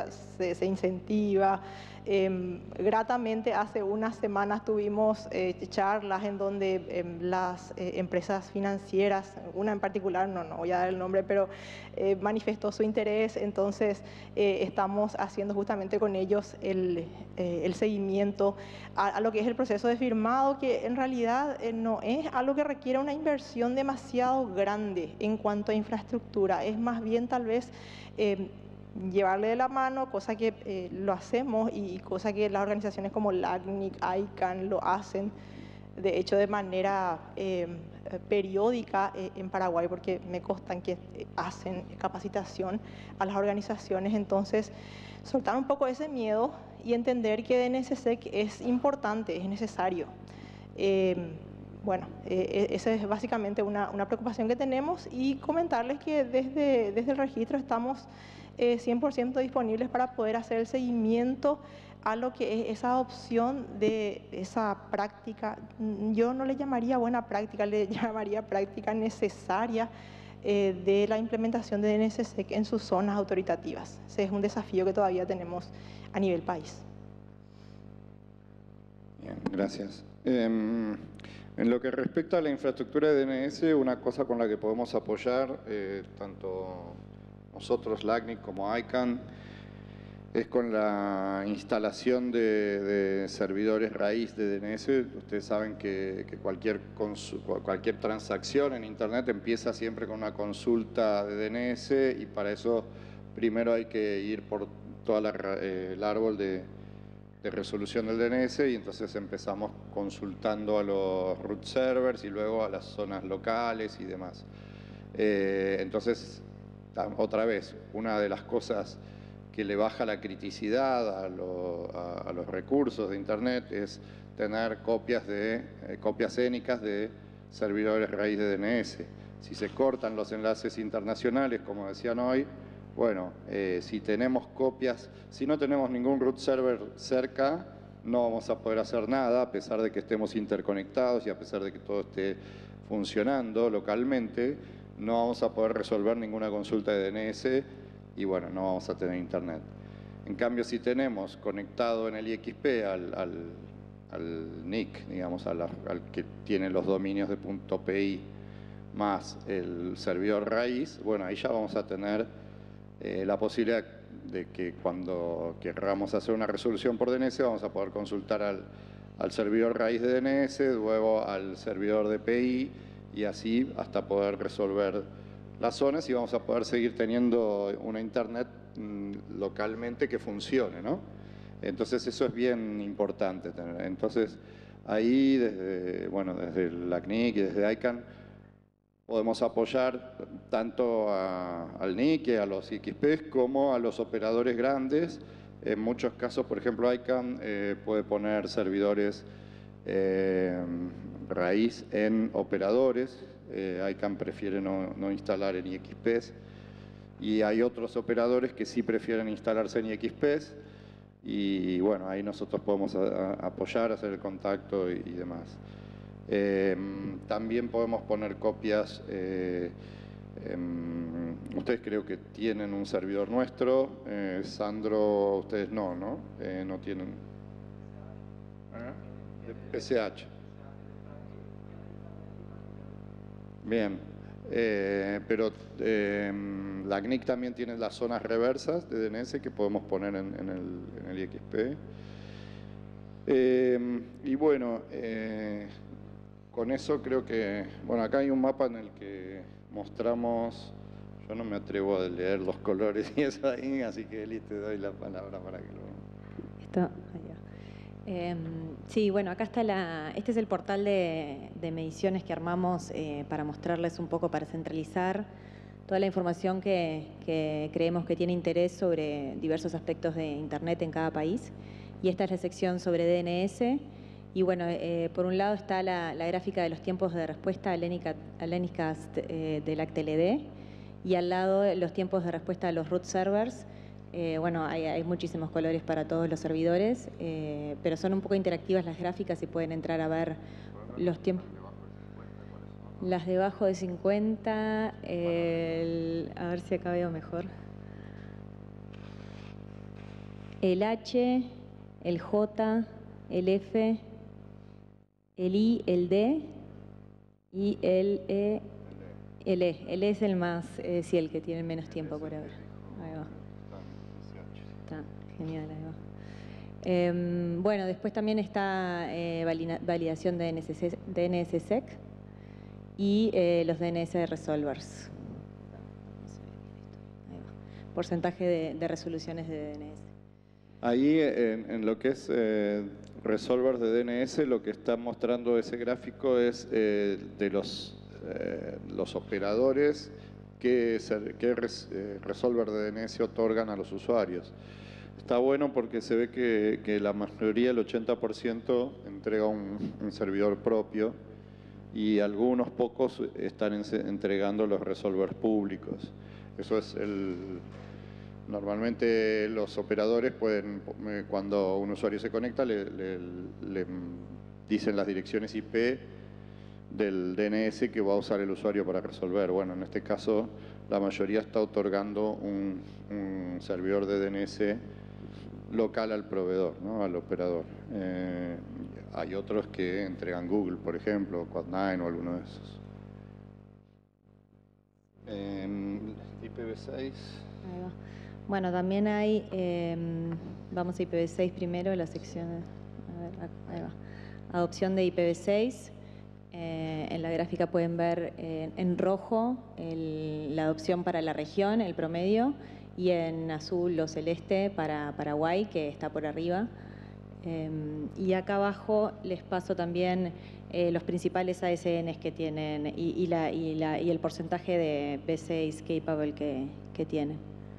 incentiva. Gratamente hace unas semanas tuvimos charlas en donde las empresas financieras, una en particular, no voy a dar el nombre, pero manifestó su interés. Entonces estamos haciendo justamente con ellos el seguimiento a lo que es el proceso de firmado, que en realidad no es algo que requiere una inversión demasiado grande en cuanto a infraestructura, es más bien tal vez llevarle de la mano, cosa que lo hacemos y cosa que las organizaciones como LACNIC, ICANN lo hacen, de hecho de manera periódica en Paraguay, porque me constan que hacen capacitación a las organizaciones. Entonces, soltar un poco ese miedo y entender que DNSSEC es importante, es necesario. Bueno, esa es básicamente una preocupación que tenemos, y comentarles que desde el registro estamos 100% disponibles para poder hacer el seguimiento a lo que es esa adopción de esa práctica. Yo no le llamaría buena práctica, le llamaría práctica necesaria de la implementación de DNSSEC en sus zonas autoritativas. Ese es un desafío que todavía tenemos a nivel país. Bien, gracias. En lo que respecta a la infraestructura de DNS, una cosa con la que podemos apoyar, tanto nosotros, LACNIC, como ICANN, es con la instalación de servidores raíz de DNS. Ustedes saben que cualquier transacción en Internet empieza siempre con una consulta de DNS, y para eso primero hay que ir por todo el árbol de resolución del DNS, y entonces empezamos consultando a los root servers y luego a las zonas locales y demás. Entonces, otra vez, una de las cosas que le baja la criticidad a los recursos de Internet es tener copias étnicas de servidores raíz de DNS. Si se cortan los enlaces internacionales, como decían hoy, bueno, si tenemos copias, si no tenemos ningún root server cerca, no vamos a poder hacer nada, a pesar de que estemos interconectados y a pesar de que todo esté funcionando localmente, no vamos a poder resolver ninguna consulta de DNS y bueno, no vamos a tener Internet. En cambio, si tenemos conectado en el IXP al NIC, digamos, al que tiene los dominios de .pi más el servidor raíz, bueno, ahí ya vamos a tener la posibilidad de que cuando querramos hacer una resolución por DNS vamos a poder consultar al servidor raíz de DNS, luego al servidor de PI y así hasta poder resolver las zonas, y vamos a poder seguir teniendo una Internet localmente que funcione, ¿no? Entonces eso es bien importante tener. Entonces ahí desde el LACNIC y desde ICANN podemos apoyar tanto al NIC, a los IXPs, como a los operadores grandes. En muchos casos, por ejemplo, ICANN puede poner servidores raíz en operadores. ICANN prefiere no instalar en IXPs. y hay otros operadores que sí prefieren instalarse en IXPs, y bueno, ahí nosotros podemos apoyar, hacer el contacto y demás. También podemos poner copias. Ustedes creo que tienen un servidor nuestro, Sandro, ustedes no tienen. PSH. Bien, pero la CNIC también tiene las zonas reversas de DNS que podemos poner en el IXP. Y bueno, con eso creo que, bueno, acá hay un mapa en el que mostramos, yo no me atrevo a leer los colores y eso ahí, así que Eli, te doy la palabra para que lo... Esto, ahí va. Sí, bueno, acá está este es el portal de mediciones que armamos para mostrarles un poco, para centralizar toda la información que creemos que tiene interés sobre diversos aspectos de Internet en cada país. Y esta es la sección sobre DNS. Y bueno, por un lado está la gráfica de los tiempos de respuesta al Anycast del ACTLD, y al lado los tiempos de respuesta a los root servers. Bueno, hay muchísimos colores para todos los servidores, pero son un poco interactivas las gráficas y pueden entrar a ver los tiempos. Las debajo de 50, a ver si acá veo mejor. El H, el J, el F, el I, el D y el E. El E es el más, sí, el que tiene menos tiempo por ahora. Ahí va. Está genial, ahí va. Bueno, después también está validación de DNSSEC y los DNS resolvers. Ahí va. Porcentaje de resoluciones de DNS. Ahí en lo que es resolvers de DNS, lo que está mostrando ese gráfico es de los operadores que resolver de DNS otorgan a los usuarios. Está bueno porque se ve que la mayoría, el 80%, entrega un servidor propio, y algunos pocos están entregando los resolvers públicos. Eso es normalmente los operadores pueden, cuando un usuario se conecta, le dicen las direcciones IP del DNS que va a usar el usuario para resolver. Bueno, en este caso la mayoría está otorgando un servidor de DNS local al proveedor, ¿no? Al operador. Hay otros que entregan Google, por ejemplo, Quad9 o alguno de esos. IPv6. Ahí va. Bueno, también hay, vamos a IPv6 primero, la sección, a ver, ahí va. Adopción de IPv6. En la gráfica pueden ver en rojo la adopción para la región, el promedio, y en azul o celeste para Paraguay, que está por arriba. Y acá abajo les paso también los principales ASNs que tienen y el porcentaje de V6 capable que tienen.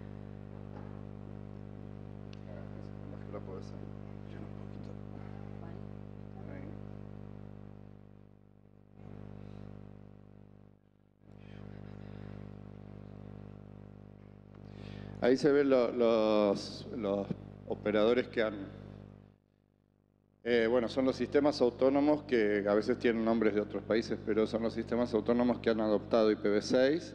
Ahí se ven los operadores que han... bueno, son los sistemas autónomos que a veces tienen nombres de otros países, pero son los sistemas autónomos que han adoptado IPv6.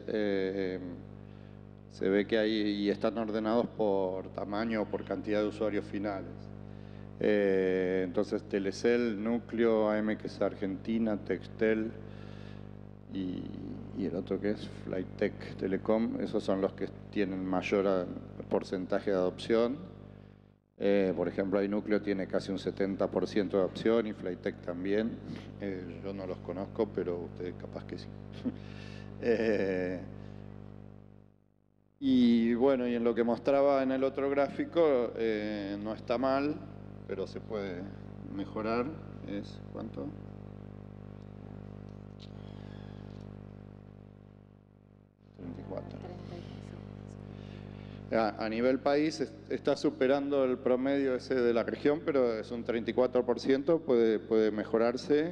Se ve que hay y están ordenados por tamaño o por cantidad de usuarios finales. Entonces, Telecel, Núcleo, AM, que es Argentina, Textel y el otro que es Flytech Telecom, esos son los que tienen mayor porcentaje de adopción. Por ejemplo, hay Núcleo tiene casi un 70% de adopción y Flytech también. Yo no los conozco, pero ustedes capaz que sí. Y bueno, y en lo que mostraba en el otro gráfico, no está mal, pero se puede mejorar. ¿Es cuánto? A nivel país está superando el promedio ese de la región, pero es un 34%, puede mejorarse.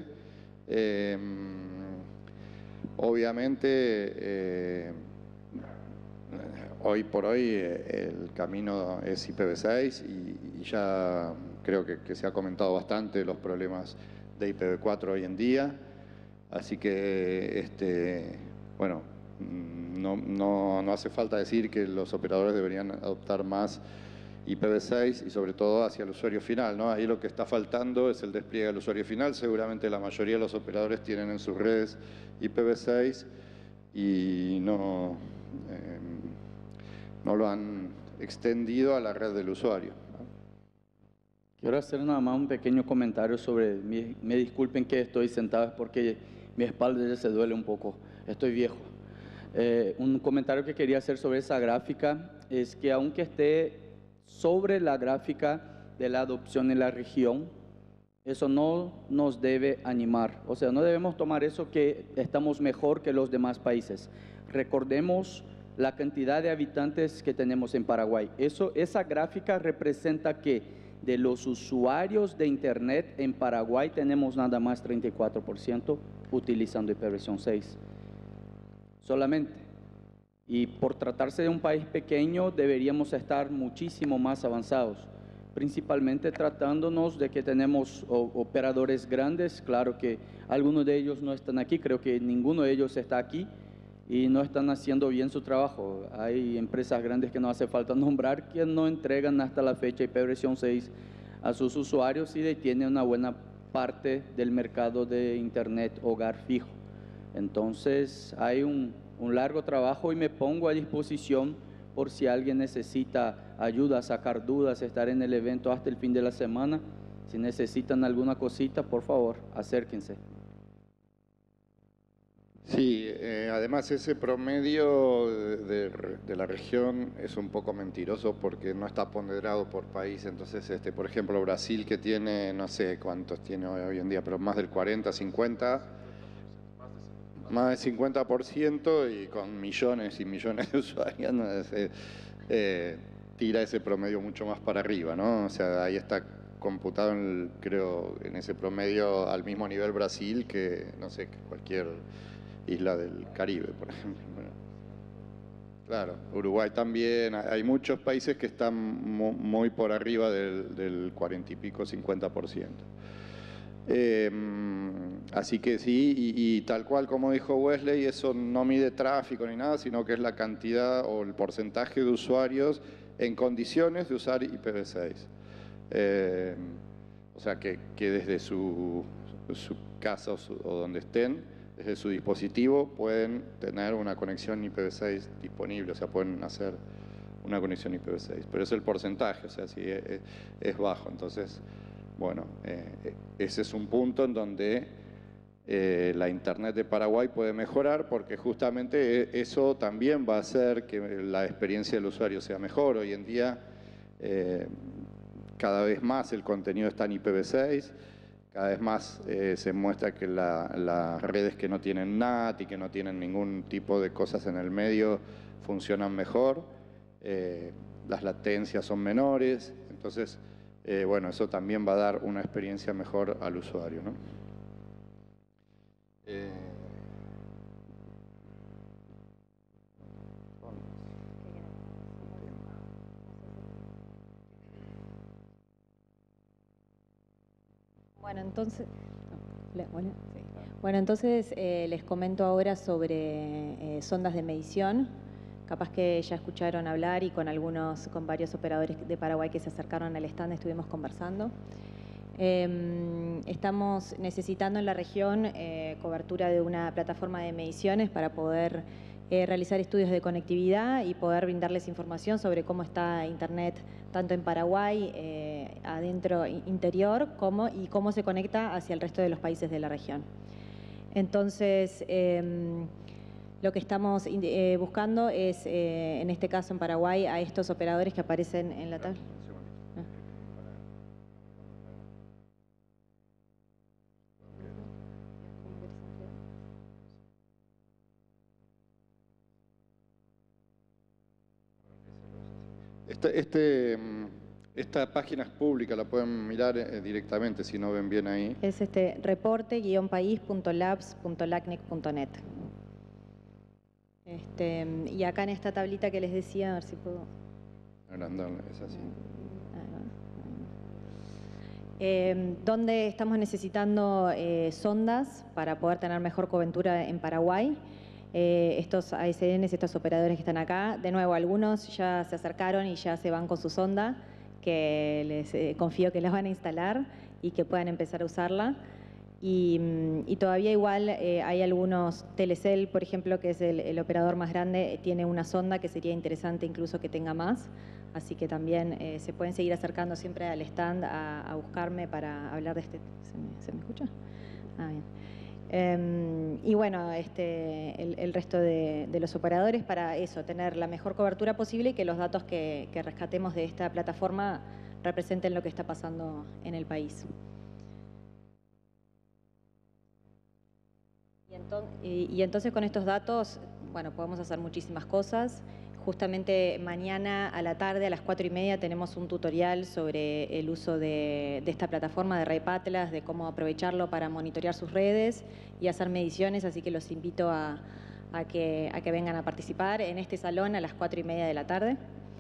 Obviamente, hoy por hoy el camino es IPv6 y ya creo que se ha comentado bastante los problemas de IPv4 hoy en día. Así que, bueno, no hace falta decir que los operadores deberían adoptar más IPv6 y sobre todo hacia el usuario final, ¿no? Ahí lo que está faltando es el despliegue del usuario final. Seguramente la mayoría de los operadores tienen en sus redes IPv6 y no lo han extendido a la red del usuario. Quiero hacer nada más un pequeño comentario sobre, me disculpen que estoy sentado, es porque mi espalda ya se duele un poco, estoy viejo. Un comentario que quería hacer sobre esa gráfica es que aunque esté sobre la gráfica de la adopción en la región, eso no nos debe animar. O sea, no debemos tomar eso que estamos mejor que los demás países. Recordemos la cantidad de habitantes que tenemos en Paraguay. Esa gráfica representa que de los usuarios de Internet en Paraguay tenemos nada más 34% utilizando IPv6. Solamente. Y por tratarse de un país pequeño deberíamos estar muchísimo más avanzados, principalmente tratándonos de que tenemos operadores grandes. Claro que algunos de ellos no están aquí, creo que ninguno de ellos está aquí y no están haciendo bien su trabajo. Hay empresas grandes que no hace falta nombrar que no entregan hasta la fecha IPv6 a sus usuarios y detienen una buena parte del mercado de Internet hogar fijo. Entonces hay un largo trabajo y me pongo a disposición por si alguien necesita ayuda, sacar dudas, estar en el evento hasta el fin de la semana. Si necesitan alguna cosita, por favor, acérquense. Sí, además ese promedio de la región es un poco mentiroso porque no está ponderado por país. Entonces, por ejemplo, Brasil, que tiene, no sé cuántos tiene hoy en día, pero más del 40, 50, más del 50% y con millones y millones de usuarios, ¿no? Tira ese promedio mucho más para arriba, ¿no? O sea, ahí está computado, creo, en ese promedio al mismo nivel Brasil que, no sé, que cualquier isla del Caribe, por ejemplo. Bueno, claro, Uruguay también, hay muchos países que están muy por arriba del 40 y pico, 50%. Así que sí, y tal cual como dijo Wesley, eso no mide tráfico ni nada, sino que es la cantidad o el porcentaje de usuarios en condiciones de usar IPv6. O sea, que desde su casa o donde estén, desde su dispositivo, pueden tener una conexión IPv6 disponible, o sea, pueden hacer una conexión IPv6. Pero es el porcentaje, o sea, sí, es bajo. Entonces, bueno, ese es un punto en donde la Internet de Paraguay puede mejorar, porque justamente eso también va a hacer que la experiencia del usuario sea mejor. Hoy en día, cada vez más el contenido está en IPv6, cada vez más se muestra que las redes que no tienen NAT y que no tienen ningún tipo de cosas en el medio funcionan mejor, las latencias son menores. Entonces, bueno, eso también va a dar una experiencia mejor al usuario, ¿no? Bueno, entonces les comento ahora sobre sondas de medición. Capaz que ya escucharon hablar y con varios operadores de Paraguay que se acercaron al stand estuvimos conversando. Estamos necesitando en la región cobertura de una plataforma de mediciones para poder realizar estudios de conectividad y poder brindarles información sobre cómo está Internet tanto en Paraguay, adentro, interior, y cómo se conecta hacia el resto de los países de la región. Entonces, lo que estamos buscando es, en este caso en Paraguay, a estos operadores que aparecen en la tabla. Esta página es pública, la pueden mirar directamente si no ven bien ahí. Es reporte-país.labs.lacnic.net. Y acá en esta tablita que les decía, a ver si puedo... Agrandarla, es así. Donde estamos necesitando sondas para poder tener mejor cobertura en Paraguay. Estos ASNs, estos operadores que están acá, de nuevo, algunos ya se acercaron y ya se van con su sonda, que les confío que las van a instalar y que puedan empezar a usarla. Y todavía igual hay algunos, Telecel, por ejemplo, que es el operador más grande, tiene una sonda que sería interesante incluso que tenga más. Así que también se pueden seguir acercando siempre al stand a buscarme para hablar de este... ¿Se me escucha? Ah, bien. Y bueno, el resto de los operadores para eso, tener la mejor cobertura posible y que los datos que rescatemos de esta plataforma representen lo que está pasando en el país. Y entonces con estos datos, bueno, podemos hacer muchísimas cosas. Justamente mañana a la tarde, a las 4:30, tenemos un tutorial sobre el uso de esta plataforma de Rep Atlas, de cómo aprovecharlo para monitorear sus redes y hacer mediciones, así que los invito a que vengan a participar en este salón a las 4:30 de la tarde.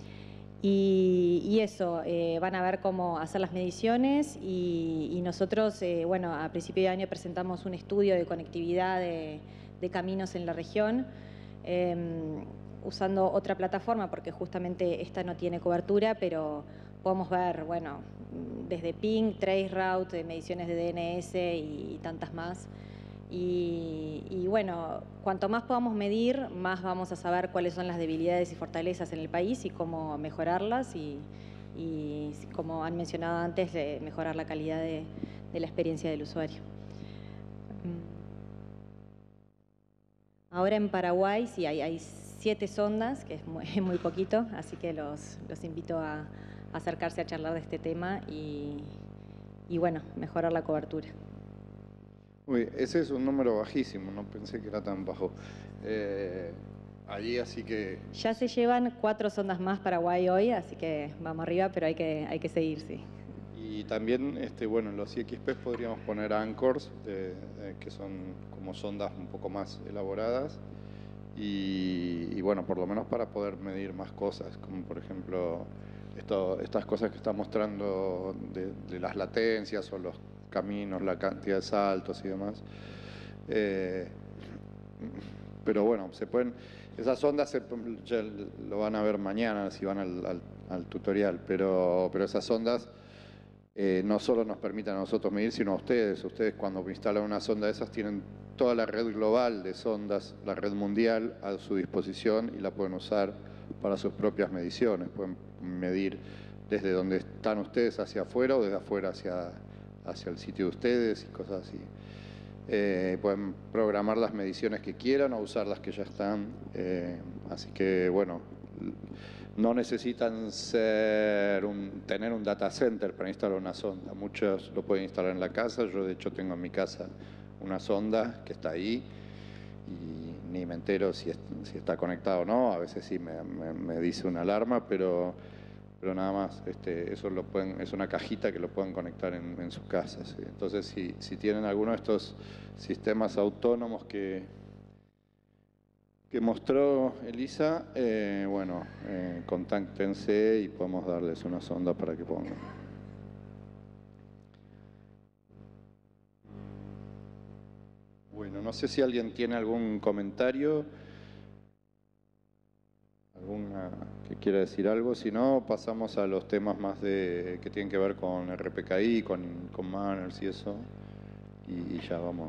Y eso, van a ver cómo hacer las mediciones y nosotros, bueno, a principio de año presentamos un estudio de conectividad de caminos en la región, usando otra plataforma porque justamente esta no tiene cobertura, pero podemos ver, bueno, desde ping, traceroute, mediciones de DNS y tantas más. Y bueno, cuanto más podamos medir, más vamos a saber cuáles son las debilidades y fortalezas en el país y cómo mejorarlas y como han mencionado antes, mejorar la calidad de la experiencia del usuario. Ahora en Paraguay sí hay 7 sondas, que es muy poquito, así que los invito a acercarse a charlar de este tema y bueno, mejorar la cobertura. Uy, ese es un número bajísimo, no pensé que era tan bajo. Allí, así que... Ya se llevan 4 sondas más Paraguay hoy, así que vamos arriba, pero hay que seguir, sí. Y también, bueno, en los IXP podríamos poner anchors, que son como sondas un poco más elaboradas. Y bueno, por lo menos para poder medir más cosas, como por ejemplo estas cosas que está mostrando de las latencias o los caminos, la cantidad de saltos y demás. Pero bueno, esas ondas ya lo van a ver mañana si van al tutorial, pero esas ondas no solo nos permiten a nosotros medir, sino a ustedes. Ustedes cuando instalan una sonda de esas tienen toda la red global de sondas, la red mundial a su disposición y la pueden usar para sus propias mediciones. Pueden medir desde donde están ustedes hacia afuera o desde afuera hacia el sitio de ustedes y cosas así. Pueden programar las mediciones que quieran o usar las que ya están. Así que, bueno, no necesitan tener un data center para instalar una sonda. Muchos lo pueden instalar en la casa. Yo, de hecho, tengo en mi casa una sonda que está ahí y ni me entero si está conectado o no. A veces sí me dice una alarma, pero nada más. Eso es una cajita que lo pueden conectar en sus casas. Entonces, si tienen alguno de estos sistemas autónomos que mostró Elisa, bueno, contáctense y podemos darles una sonda para que pongan. Bueno, no sé si alguien tiene algún comentario, alguna que quiera decir algo. Si no, pasamos a los temas más que tienen que ver con RPKI, con manners y eso, y ya vamos.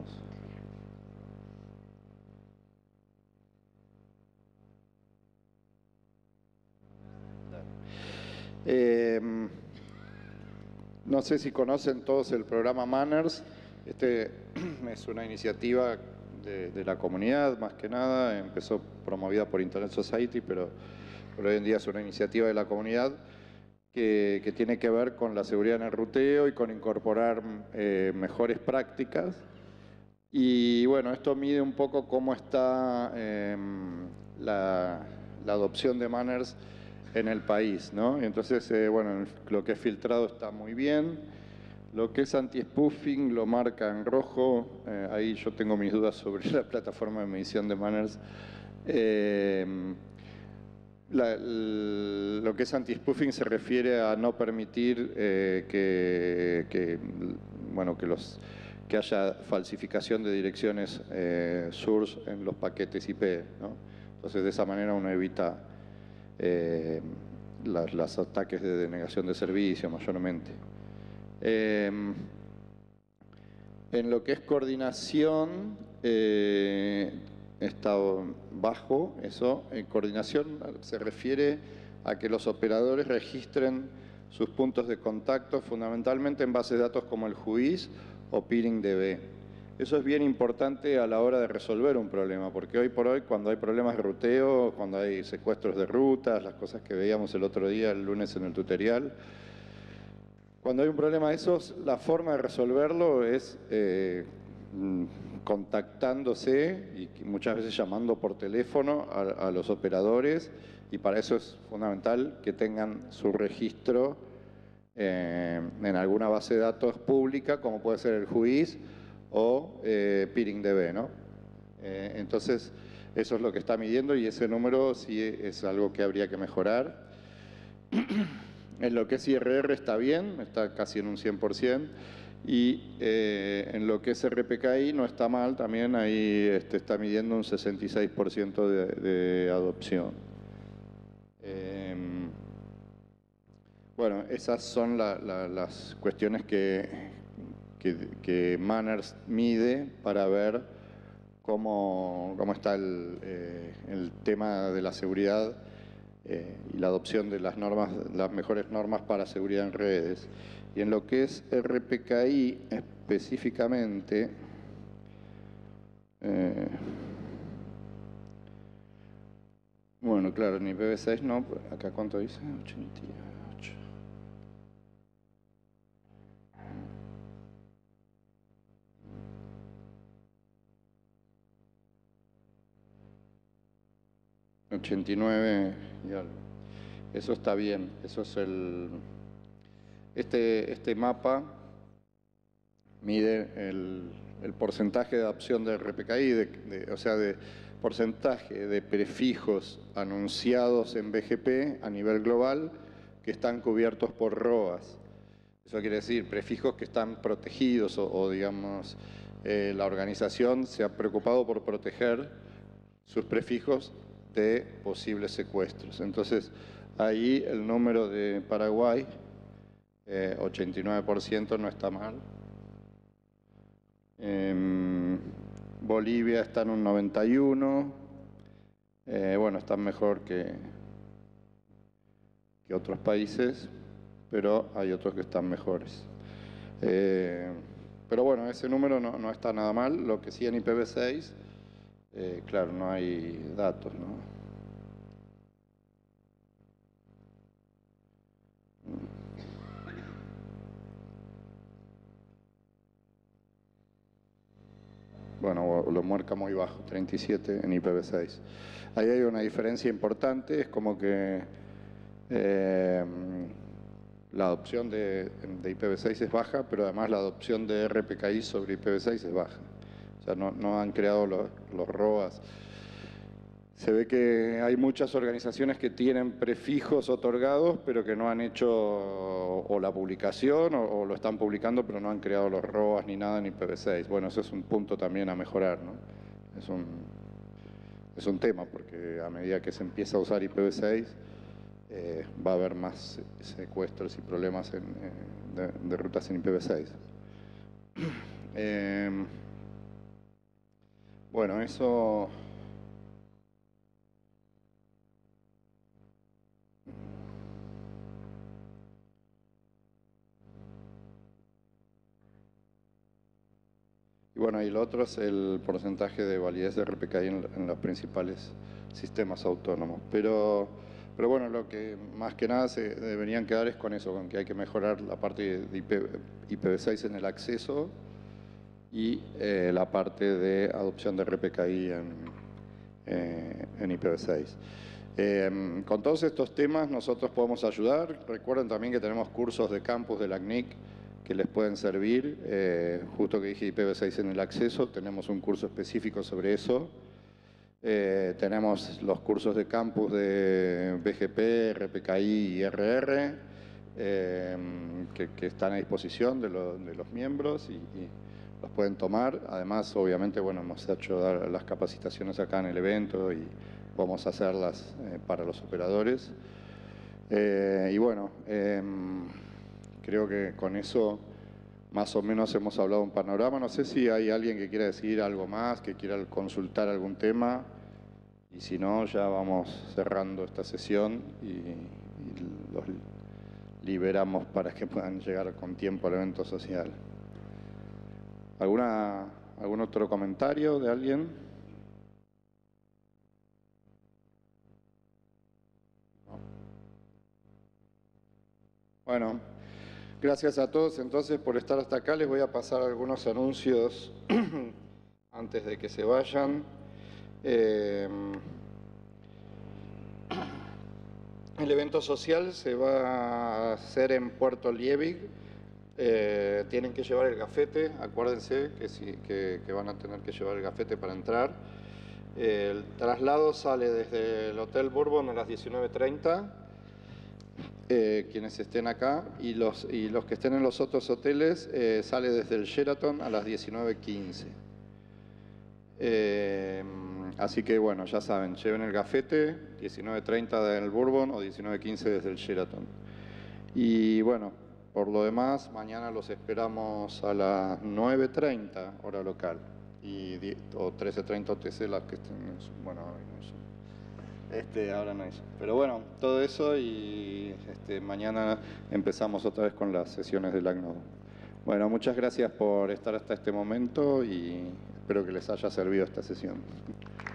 No sé si conocen todos el programa Manners. Es una iniciativa de la comunidad, más que nada. Empezó promovida por Internet Society, pero hoy en día es una iniciativa de la comunidad que tiene que ver con la seguridad en el ruteo y con incorporar mejores prácticas. Y bueno, esto mide un poco cómo está la adopción de Manners en el país, ¿no? Y entonces, bueno, lo que es filtrado está muy bien. Lo que es anti-spoofing lo marca en rojo. Ahí yo tengo mis dudas sobre la plataforma de medición de Manners. Lo que es anti-spoofing se refiere a no permitir que haya falsificación de direcciones source en los paquetes IP, ¿no? Entonces, de esa manera uno evita los ataques de denegación de servicio mayormente. En lo que es coordinación, está bajo eso. Coordinación se refiere a que los operadores registren sus puntos de contacto fundamentalmente en bases de datos como el JUIS o PeeringDB. Eso es bien importante a la hora de resolver un problema, porque hoy por hoy, cuando hay problemas de ruteo, cuando hay secuestros de rutas, las cosas que veíamos el otro día, el lunes en el tutorial, cuando hay un problema de esos, la forma de resolverlo es contactándose y muchas veces llamando por teléfono a los operadores, y para eso es fundamental que tengan su registro en alguna base de datos pública, como puede ser el JUIS o PeeringDB, ¿no? Entonces, eso es lo que está midiendo y ese número sí es algo que habría que mejorar. En lo que es IRR está bien, está casi en un 100%. Y en lo que es RPKI no está mal, también ahí está midiendo un 66% de adopción. Bueno, esas son las cuestiones que Manners mide para ver cómo está el tema de la seguridad y la adopción de las normas, las mejores normas para seguridad en redes. Y en lo que es RPKI específicamente, bueno, claro, en IPv6 no, acá ¿cuánto dice? 88. $89 y algo. Eso está bien, eso es el... Este mapa mide el porcentaje de adopción de RPKI, o sea, de porcentaje de prefijos anunciados en BGP a nivel global que están cubiertos por ROAS. Eso quiere decir prefijos que están protegidos o digamos, la organización se ha preocupado por proteger sus prefijos de posibles secuestros. Entonces, ahí el número de Paraguay, 89% no está mal. Bolivia está en un 91%. Bueno, están mejor que otros países, pero hay otros que están mejores. Pero bueno, ese número no está nada mal. Lo que sí en IPv6, claro, no hay datos, ¿no? Bueno, lo marca muy bajo, 37 en IPv6. Ahí hay una diferencia importante, es como que la adopción de IPv6 es baja, pero además la adopción de RPKI sobre IPv6 es baja. O sea, no han creado los ROAS. Se ve que hay muchas organizaciones que tienen prefijos otorgados, pero que no han hecho o la publicación o lo están publicando, pero no han creado los ROAS ni nada en IPv6. Bueno, eso es un punto también a mejorar, ¿no? Es un tema, porque a medida que se empieza a usar IPv6, va a haber más secuestros y problemas de rutas en IPv6. Bueno, eso... Y bueno, y lo otro es el porcentaje de validez de RPKI en los principales sistemas autónomos. Pero bueno, lo que más que nada se deberían quedar es con eso, con que hay que mejorar la parte de IPv6 en el acceso y la parte de adopción de RPKI en IPv6. Con todos estos temas nosotros podemos ayudar. Recuerden también que tenemos cursos de campus de la CNIC que les pueden servir. Justo que dije IPv6 en el acceso, tenemos un curso específico sobre eso. Tenemos los cursos de campus de BGP, RPKI y RR, que están a disposición de los miembros y los pueden tomar. Además, obviamente, bueno, hemos hecho dar las capacitaciones acá en el evento y vamos a hacerlas para los operadores. Y bueno, creo que con eso más o menos hemos hablado un panorama. No sé si hay alguien que quiera decir algo más, que quiera consultar algún tema. Y si no, ya vamos cerrando esta sesión y los liberamos para que puedan llegar con tiempo al evento social. ¿Algún otro comentario de alguien? No. Bueno, gracias a todos entonces por estar hasta acá. Les voy a pasar algunos anuncios antes de que se vayan. El evento social se va a hacer en Puerto Liebig. Tienen que llevar el gafete, acuérdense que van a tener que llevar el gafete para entrar. El traslado sale desde el Hotel Bourbon a las 19:30, quienes estén acá, y los que estén en los otros hoteles sale desde el Sheraton a las 19:15. Así que bueno, ya saben, lleven el gafete, 19:30 del Bourbon o 19:15 desde el Sheraton. Y bueno, por lo demás, mañana los esperamos a las 9:30 hora local o 13:30 OTC, las que estén en bueno, ahora no hay. Pero bueno, todo eso y mañana empezamos otra vez con las sesiones del ACNOD. Bueno, muchas gracias por estar hasta este momento y espero que les haya servido esta sesión.